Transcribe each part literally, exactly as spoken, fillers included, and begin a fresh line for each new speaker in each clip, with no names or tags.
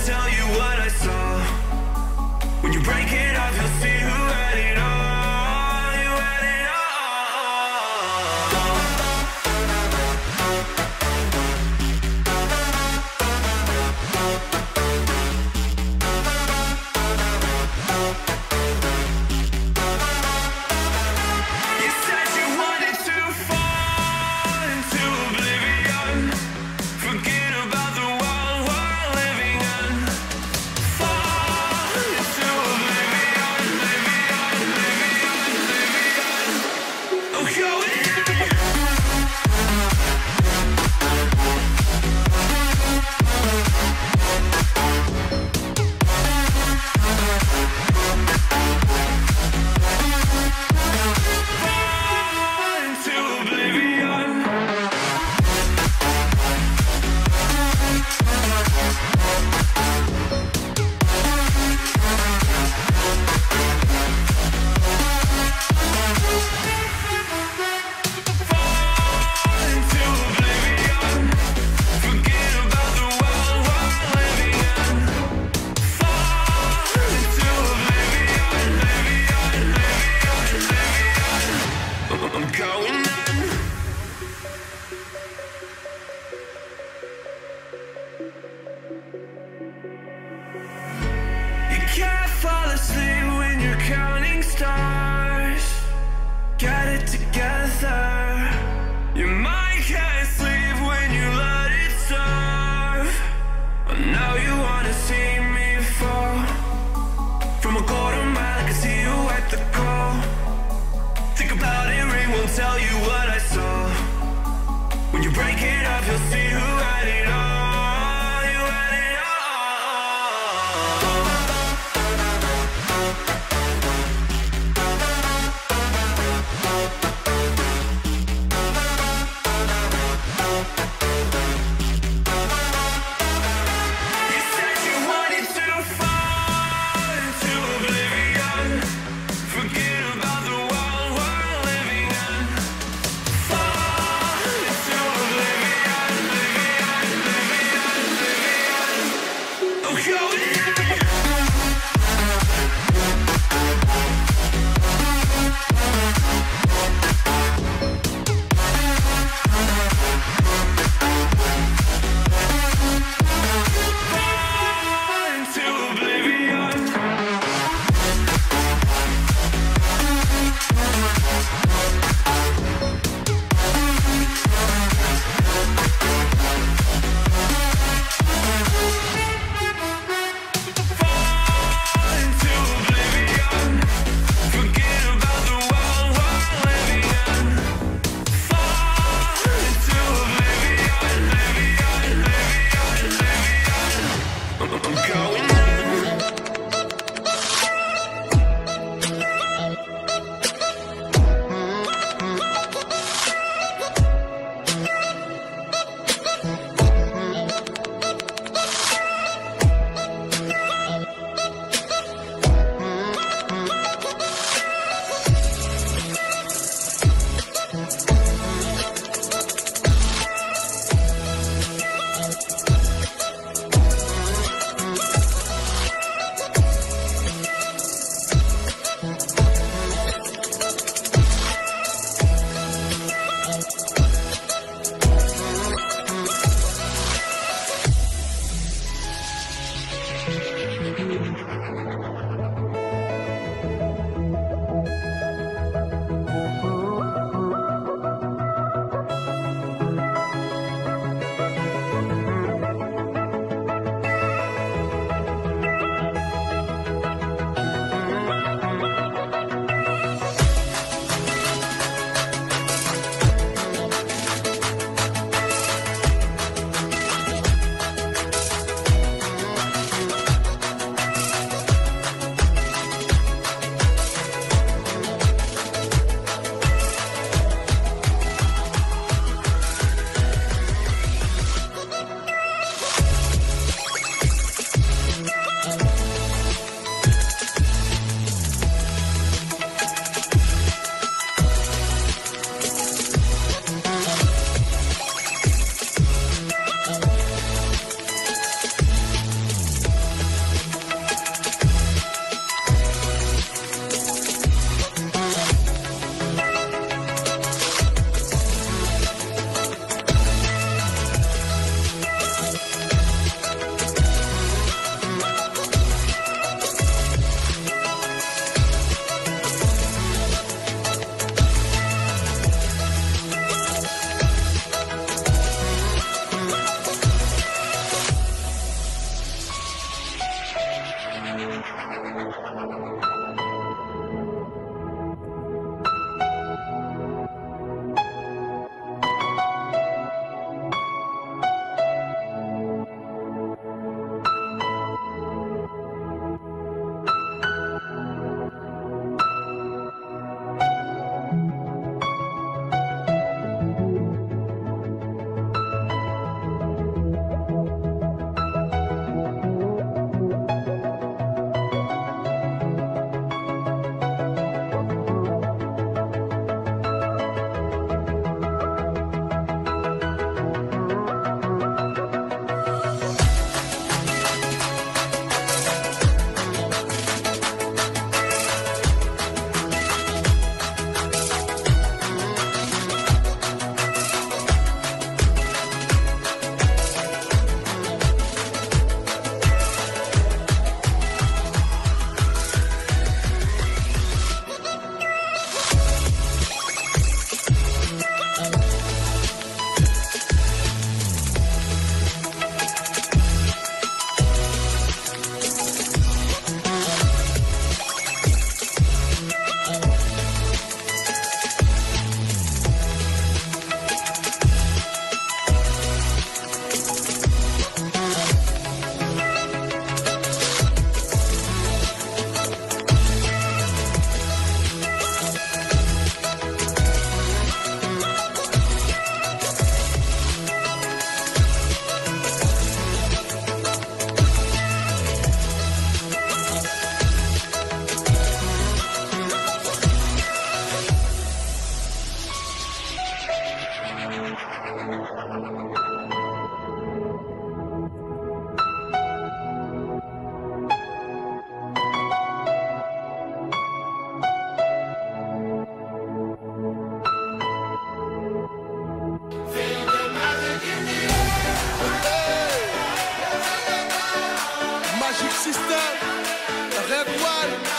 tell you what I saw. When you break it off, you'll see who had it all. You had it all. You said you wanted to fall into oblivion. Forget about the world we're living in. Fall into oblivion, oblivion, oblivion, oblivion. Oh, going fall into oblivion. Fall into oblivion. Forget about the world we're living in. Fall into oblivion, oblivion, oblivion, oblivion. I'm going in. You can't fall asleep when you're counting stars. Get it together. Your mind can't sleep when you let it serve. I know you wanna see me fall. From a quarter mile, I can see you at the call. Think about it, ring won't tell you what I saw. When you break it up, you'll see who had it all. You had it all.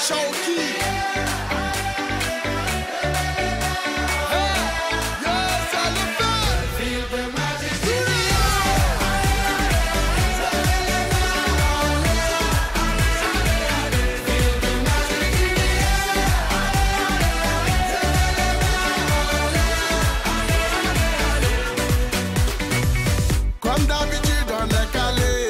Comme d'habitude on est calé,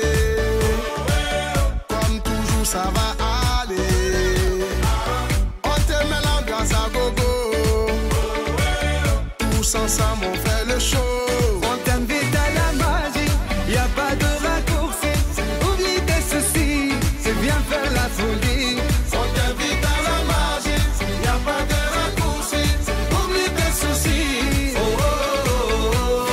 comme toujours ça va aller. On te met l'ambiance à gogo, tous ensemble on fait le show.
On t'invite à la magie, y a pas de raccourci. Oublie tes soucis, c'est bien faire la folie.
On t'invite à la magie, y a pas de raccourci. Oublie tes soucis. Oh, oh, oh, oh.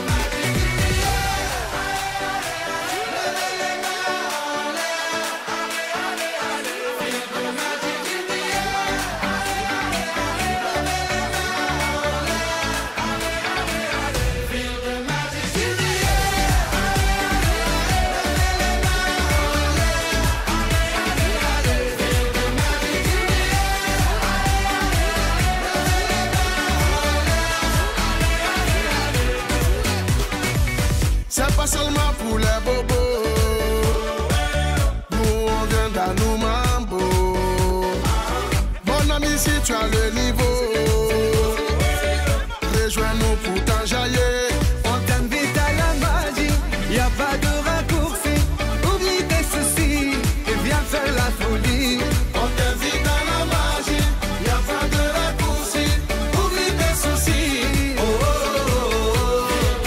C'est pas seulement pour les bobos, nous on vient dans nos mambo. Mon ami, si tu as le niveau, rejoins-nous pour t'enjailler.
On t'invite à la magie, y a pas de raccourci. Oublie tes soucis et viens faire la folie.
On t'invite à la magie, y a pas de raccourci. Oublie tes soucis. Oh, oh, oh, oh.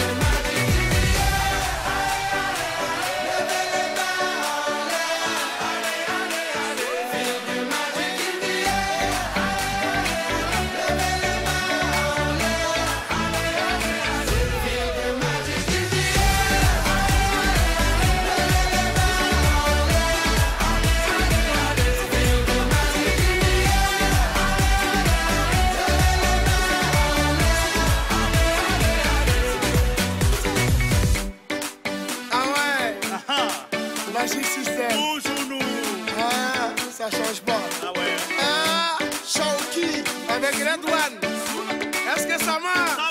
Magic System.
Toujours nous.
Ah, ça change pas.
Ah ouais.
Ah, Shawky avec Red One. Est-ce que ça marche?